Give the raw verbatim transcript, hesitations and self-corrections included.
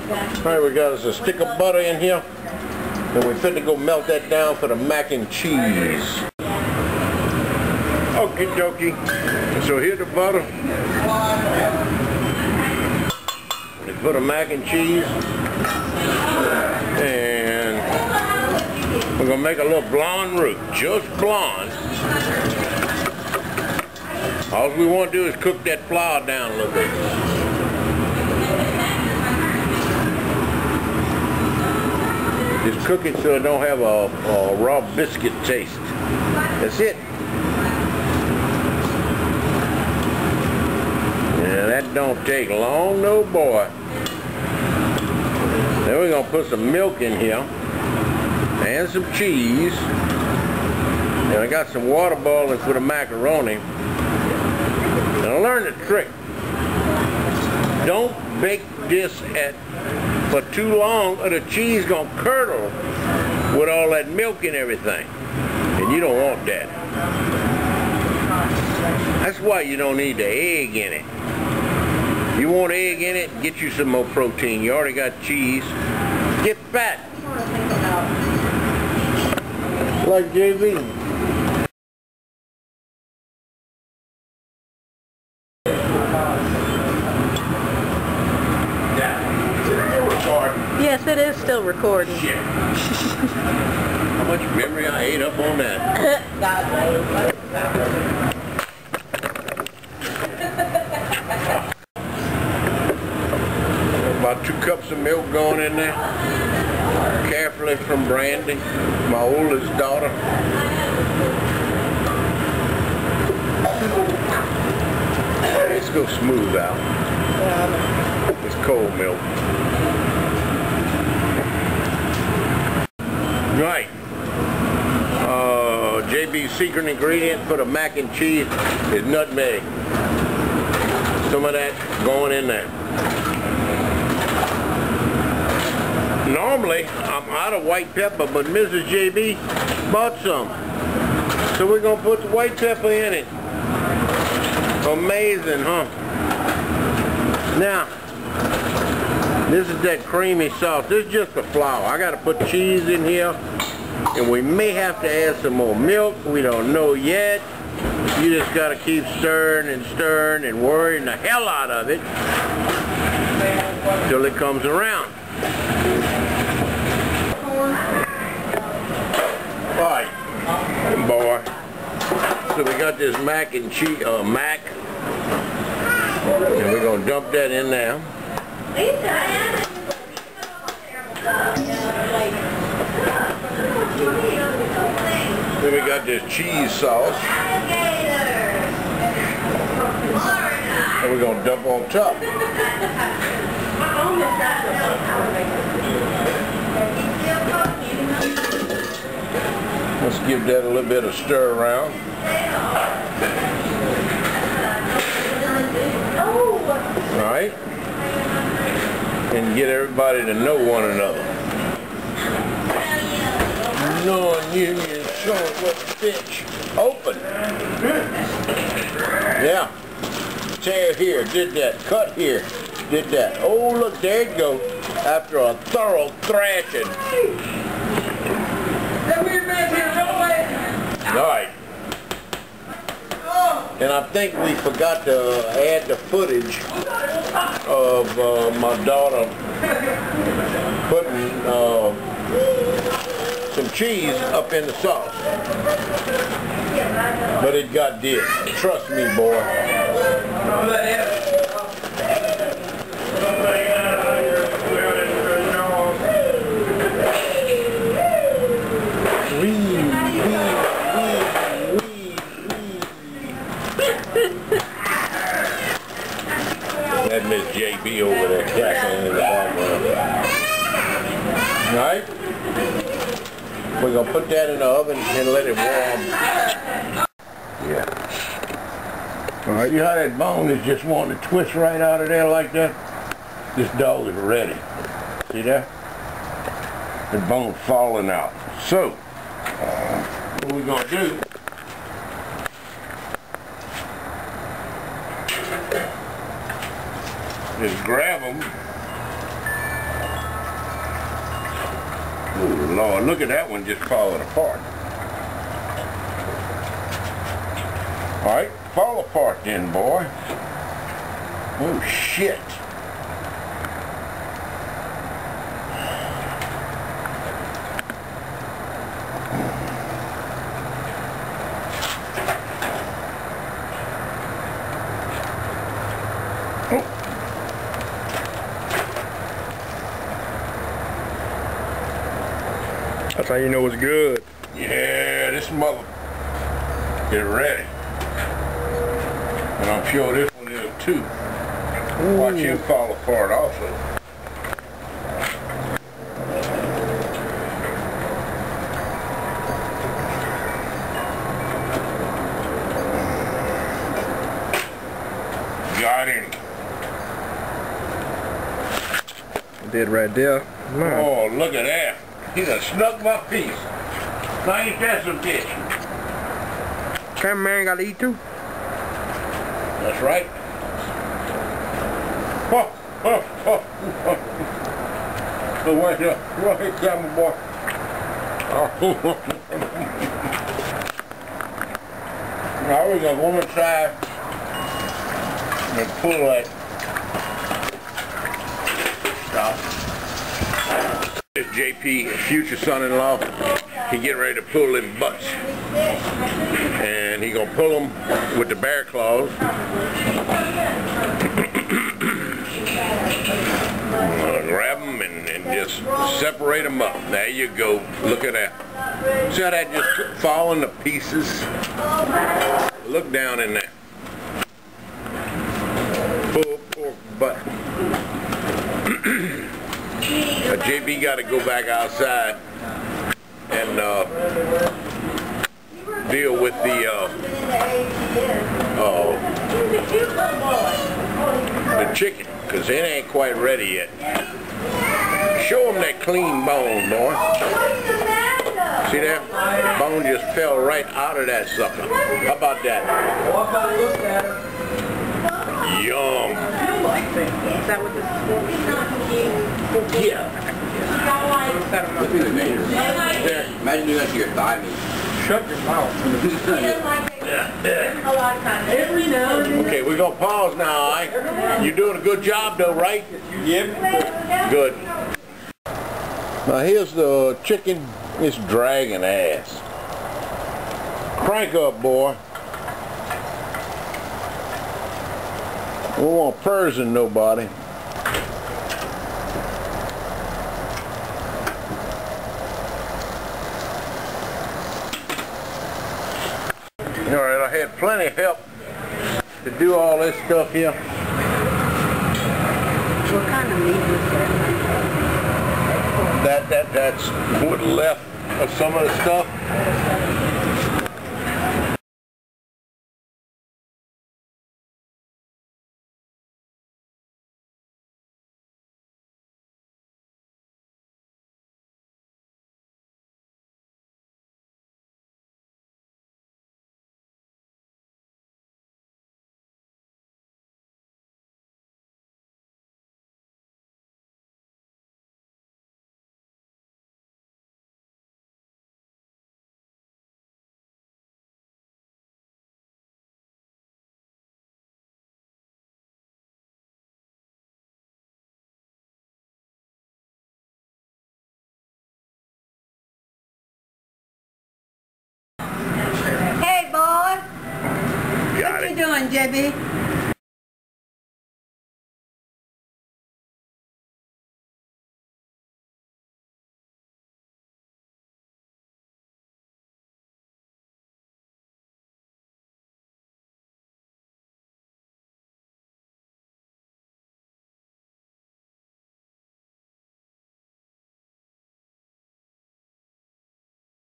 Alright, we got us a stick of butter in here. And we fit to go melt that down for the mac and cheese. Okie dokie. So here's the butter. We put the mac and cheese. And we're going to make a little blonde roux. Just blonde. All we want to do is cook that flour down a little bit. Just cook it so it don't have a, a raw biscuit taste. That's it. Yeah, that don't take long, no boy. Then we're gonna put some milk in here and some cheese. And I got some water boiling for the macaroni. And I learned the trick. Don't bake this at for too long or the cheese gonna curdle with all that milk and everything. And you don't want that. That's why you don't need the egg in it. You want egg in it, get you some more protein. You already got cheese. Get fat. Like J B. Yes, it is still recording. Shit. How much memory I ate up on that. About two cups of milk going in there. Carefully from Brandy, my oldest daughter. Let's go smooth out. It's cold milk. Right. Uh, J B's secret ingredient for the mac and cheese is nutmeg. Some of that going in there. Normally, I'm out of white pepper, but Missus J B bought some. So we're going to put the white pepper in it. Amazing, huh? Now, this is that creamy sauce. This is just the flour. I got to put cheese in here. And we may have to add some more milk. We don't know yet. You just got to keep stirring and stirring and worrying the hell out of it till it comes around. Alright, boy. So we got this mac and cheese, uh, mac. And we're going to dump that in there. Then we got this cheese sauce. And we're going to dump on top. Let's give that a little bit of stir around. Alright. And get everybody to know one another. Non-union showing what bitch open. Yeah. Tear here, did that. Cut here, did that. Oh, look, there it goes. After a thorough thrashing. Alright. And I think we forgot to add the footage of uh, my daughter putting uh, some cheese up in the sauce. But it got did. Trust me, boy. That Miss J B over there crackling in the background. Alright? We're going to put that in the oven and let it warm. Yeah. Alright, you know how that bone is just wanting to twist right out of there like that? This dog is ready. See that? The bone falling out. So, uh, what we're going to do is grab them Ooh, Lord, look at that one just falling apart. All right, fall apart then, boy. Oh, shit. That's how you know it's good. Yeah, this mother is ready. And I'm sure this one is too. Ooh. Watch him fall apart also. Got him. Did right there. Man. Oh, look at that. He done snuck my piece. Now ain't that some fish? Cameraman gotta eat too. That's right. Oh, oh, oh, oh. So wait here, right here, camera boy. Oh. Now we're gonna go inside and pull that stuff. This J P, future son-in-law, he getting ready to pull them butts. And he gonna pull them with the bear claws. Grab them and, and just separate them up. There you go. Look at that. See how that just falling to pieces? Look down in there. Poor, poor butt. Uh, J B got to go back outside and uh, deal with the uh, uh, the chicken, because it ain't quite ready yet. Show them that clean bone, boy. See that? Bone just fell right out of that sucker. How about that? Yum. Is that what this is for? Yeah. Look at the nature. Yeah. Imagine doing that to your thigh meat. Shut your mouth. Every now and then. Okay, we're gonna pause now, all right? You're doing a good job though, right? Yep. Good. Now here's the chicken. It's dragging ass. Crank up, boy. We don't want Persian nobody. Alright, I had plenty of help to do all this stuff here. What kind of meat was that? That, that, that's what left of some of the stuff. Hey, boy. Got What it. you doing, J B?